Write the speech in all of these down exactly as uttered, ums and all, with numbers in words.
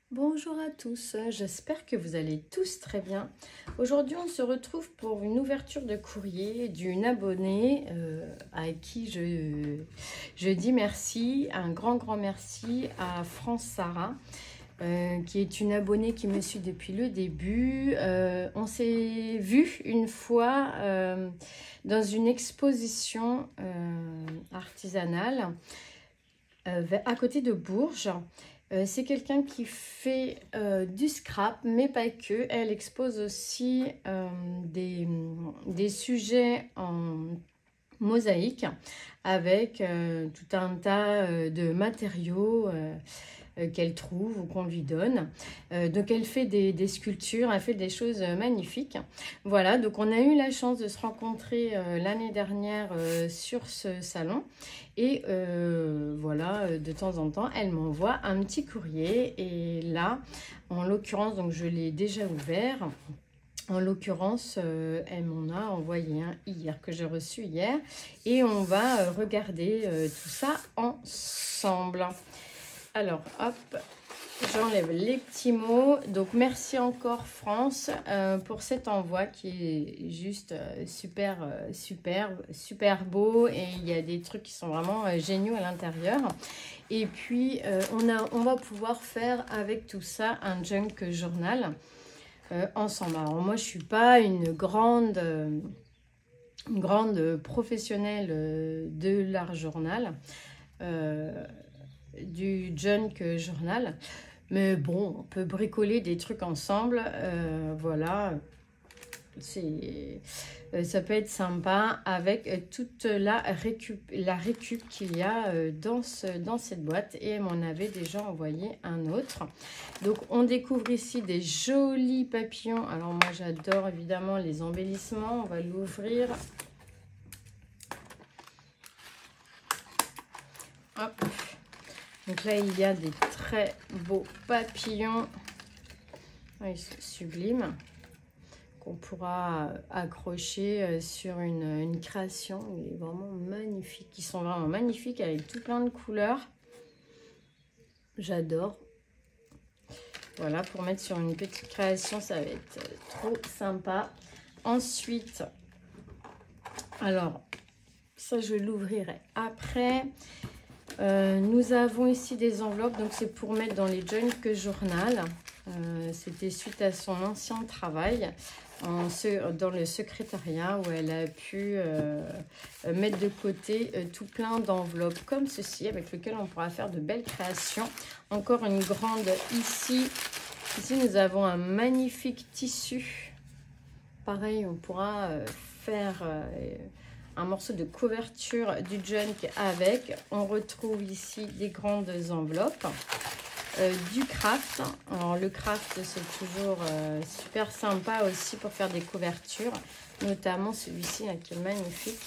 Bonjour à tous, j'espère que vous allez tous très bien. Aujourd'hui, on se retrouve pour une ouverture de courrier d'une abonnée euh, à qui je, je dis merci, un grand grand merci à France Sarah, euh, qui est une abonnée qui me suit depuis le début. Euh, on s'est vu une fois euh, dans une exposition euh, artisanale euh, à côté de Bourges. Euh, c'est quelqu'un qui fait euh, du scrap, mais pas que. Elle expose aussi euh, des, des sujets en mosaïque avec euh, tout un tas euh, de matériaux euh, euh, qu'elle trouve ou qu'on lui donne. Euh, donc elle fait des, des sculptures, elle fait des choses magnifiques. Voilà, donc on a eu la chance de se rencontrer euh, l'année dernière euh, sur ce salon. Et euh, voilà, de temps en temps, elle m'envoie un petit courrier. Et là, en l'occurrence, donc je l'ai déjà ouvert. En l'occurrence, euh, elle m'en a envoyé un hier, que j'ai reçu hier. Et on va euh, regarder euh, tout ça ensemble. Alors, hop, j'enlève les petits mots. Donc, merci encore France euh, pour cet envoi qui est juste euh, super, euh, super, super beau. Et il y a des trucs qui sont vraiment euh, géniaux à l'intérieur. Et puis, euh, on, a, on va pouvoir faire avec tout ça un junk journal euh, ensemble. Alors, moi, je ne suis pas une grande... Euh, une grande professionnelle euh, de l'art journal. Euh, du junk journal, mais bon, on peut bricoler des trucs ensemble, euh, voilà, c'est euh, ça peut être sympa avec euh, toute la récup, la récup qu'il y a euh, dans, ce, dans cette boîte. Et elle m'en avait déjà envoyé un autre. Donc on découvre ici des jolis papillons. Alors moi j'adore évidemment les embellissements. On va l'ouvrir. Hop. Donc là, il y a des très beaux papillons. Ah, ils sont sublimes. Qu'on pourra accrocher sur une, une création. Il est vraiment magnifique. Ils sont vraiment magnifiques avec tout plein de couleurs. J'adore. Voilà, pour mettre sur une petite création, ça va être trop sympa. Ensuite, alors, ça, je l'ouvrirai après. Euh, nous avons ici des enveloppes, donc c'est pour mettre dans les junk journal. Euh, C'était suite à son ancien travail en, dans le secrétariat où elle a pu euh, mettre de côté euh, tout plein d'enveloppes comme ceci avec lequel on pourra faire de belles créations. Encore une grande ici. Ici, nous avons un magnifique tissu. Pareil, on pourra euh, faire... Euh, un morceau de couverture du junk avec. On retrouve ici des grandes enveloppes. Euh, du craft. Alors le craft, c'est toujours euh, super sympa aussi pour faire des couvertures. Notamment celui-ci qui est magnifique.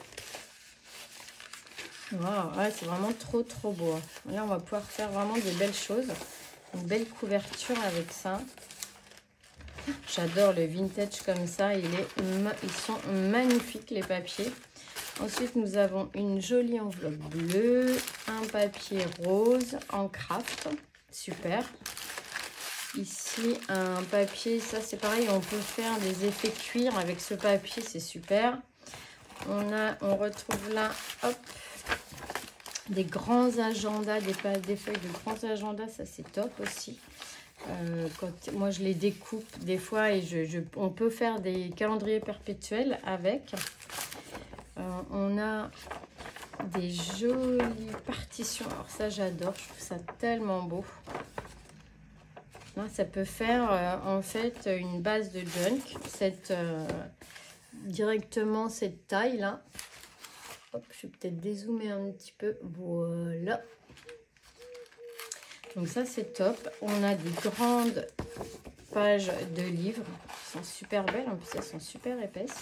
Wow, ouais, c'est vraiment trop trop beau. Là, on va pouvoir faire vraiment de belles choses. Une belle couverture avec ça. J'adore le vintage comme ça, il est, ils sont magnifiques les papiers. Ensuite, nous avons une jolie enveloppe bleue, un papier rose en craft, super. Ici, un papier, ça c'est pareil, on peut faire des effets cuir avec ce papier, c'est super. On, a, on retrouve là, hop, des grands agendas, des, des feuilles de grands agendas, ça c'est top aussi. Euh, quand, moi je les découpe des fois et je, je, on peut faire des calendriers perpétuels avec. Euh, on a des jolies partitions. Alors ça j'adore, je trouve ça tellement beau. Là, ça peut faire euh, en fait une base de junk, cette, euh, directement cette taille là. Hop, je vais peut-être dézoomer un petit peu. Voilà. Donc ça c'est top. On a des grandes pages de livres qui sont super belles. En plus elles sont super épaisses.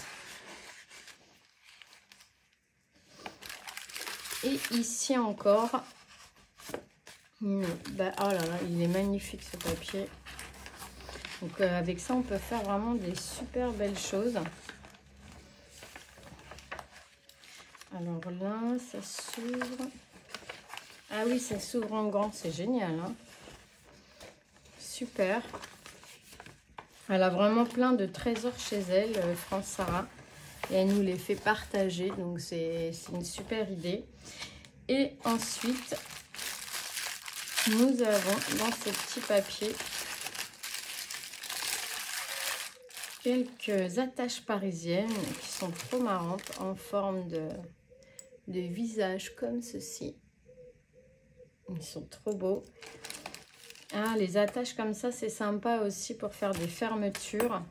Et ici encore. Une, bah, oh là là, il est magnifique ce papier. Donc euh, avec ça on peut faire vraiment des super belles choses. Alors là ça s'ouvre. Ah oui, ça s'ouvre en grand, c'est génial, hein. super. Elle a vraiment plein de trésors chez elle, euh, France Sarah. Et elle nous les fait partager, donc c'est une super idée. Et ensuite, nous avons dans ce petit papier quelques attaches parisiennes qui sont trop marrantes en forme de, de visage comme ceci. Ils sont trop beaux. Ah, les attaches comme ça, c'est sympa aussi pour faire des fermetures.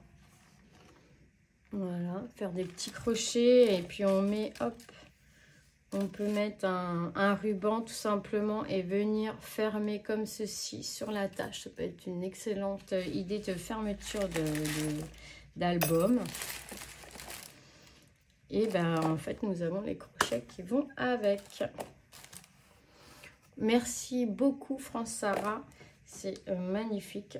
Voilà, faire des petits crochets et puis on met, hop, on peut mettre un, un ruban tout simplement et venir fermer comme ceci sur l'attache. Ça peut être une excellente idée de fermeture de, de, d'album. Et ben en fait, nous avons les crochets qui vont avec. Merci beaucoup France Sarah, c'est euh, magnifique.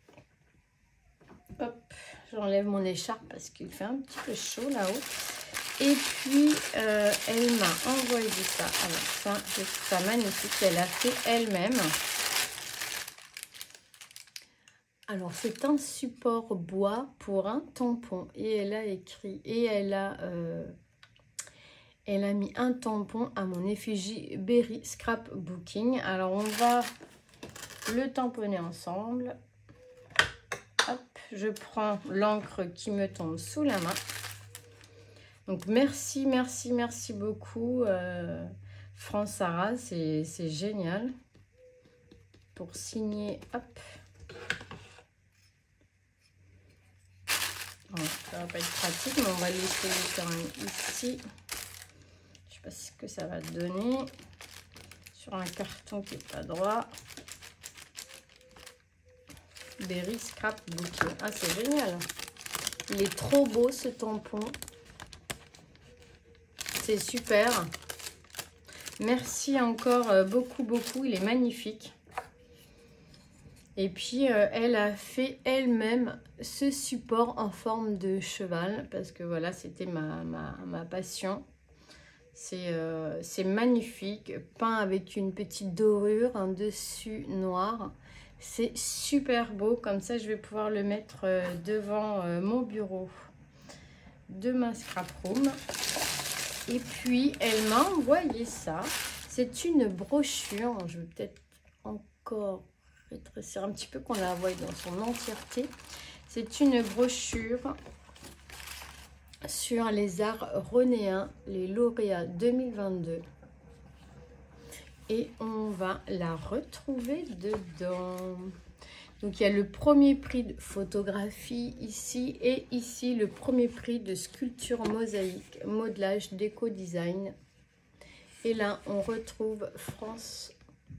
Hop, j'enlève mon écharpe parce qu'il fait un petit peu chaud là-haut. Et puis, euh, elle m'a envoyé ça. Alors ça, je trouve ça magnifique. Elle a fait elle-même. Alors, c'est un support bois pour un tampon. Et elle a écrit, et elle a... Euh, Elle a mis un tampon à mon effigie Berry Scrapbooking. Alors, on va le tamponner ensemble. Hop, je prends l'encre qui me tombe sous la main. Donc, merci, merci, merci beaucoup, euh, France Sarah. C'est génial. Pour signer, hop. Bon, ça va pas être pratique, mais on va l'essayer quand même ici. Ce que ça va donner sur un carton qui n'est pas droit. Berry Scrapbooking. Ah, c'est génial. Il est trop beau ce tampon. C'est super. Merci encore beaucoup, beaucoup. Il est magnifique. Et puis, euh, elle a fait elle-même ce support en forme de cheval. Parce que voilà, c'était ma, ma, ma passion. C'est euh, magnifique, peint avec une petite dorure, un dessus noir. C'est super beau, comme ça je vais pouvoir le mettre euh, devant euh, mon bureau de ma scrap room. Et puis elle m'a envoyé ça. C'est une brochure, je vais peut-être encore rétrécir un petit peu qu'on la voie dans son entièreté. C'est une brochure sur les arts rhonéens, les lauréats deux mille vingt-deux. Et on va la retrouver dedans. Donc il y a le premier prix de photographie ici et ici le premier prix de sculpture mosaïque, modelage, déco-design. Et là on retrouve France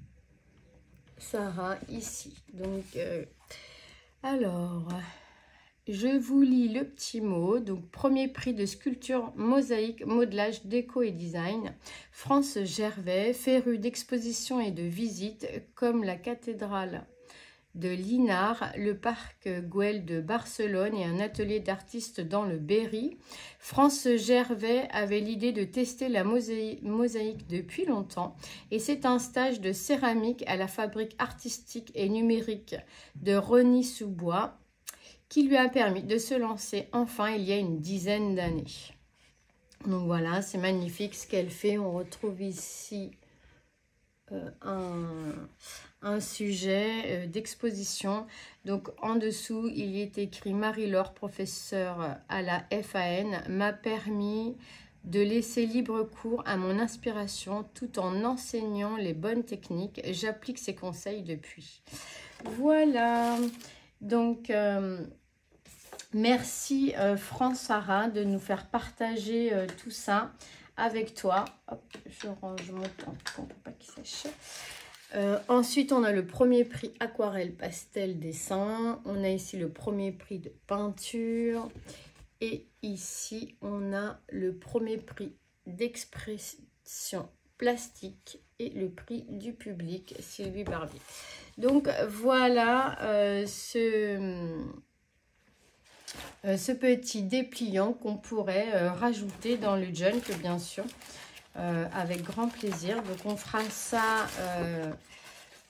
Sarah ici. Donc euh, alors... Je vous lis le petit mot. Donc, premier prix de sculpture, mosaïque, modelage, déco et design. France Gervais, férue d'exposition et de visites comme la cathédrale de Linars, le parc Güell de Barcelone et un atelier d'artistes dans le Berry. France Gervais avait l'idée de tester la mosaïque depuis longtemps et c'est un stage de céramique à la fabrique artistique et numérique de Rosny-sous-Bois qui lui a permis de se lancer enfin il y a une dizaine d'années. Donc voilà, c'est magnifique ce qu'elle fait. On retrouve ici euh, un, un sujet euh, d'exposition. Donc en dessous, il y est écrit « Marie-Laure, professeure à la F A N, m'a permis de laisser libre cours à mon inspiration tout en enseignant les bonnes techniques. J'applique ses conseils depuis. » Voilà. Donc, euh, merci euh, France Sarah de nous faire partager euh, tout ça avec toi. Hop, je range mon tampon pour pas qu'il sèche. Euh, ensuite, on a le premier prix aquarelle, pastel, dessin. On a ici le premier prix de peinture. Et ici, on a le premier prix d'expression plastique et le prix du public, Sylvie Barbier. Donc voilà euh, ce, euh, ce petit dépliant qu'on pourrait euh, rajouter dans le junk, bien sûr, euh, avec grand plaisir. Donc on fera ça euh,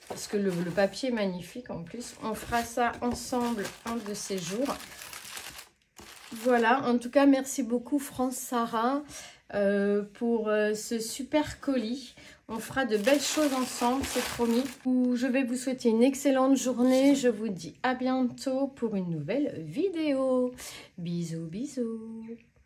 parce que le, le papier est magnifique en plus. On fera ça ensemble un de ces jours. Voilà, en tout cas, merci beaucoup France Sarah euh, pour euh, ce super colis. On fera de belles choses ensemble, c'est promis. Je vais vous souhaiter une excellente journée. Je vous dis à bientôt pour une nouvelle vidéo. Bisous, bisous.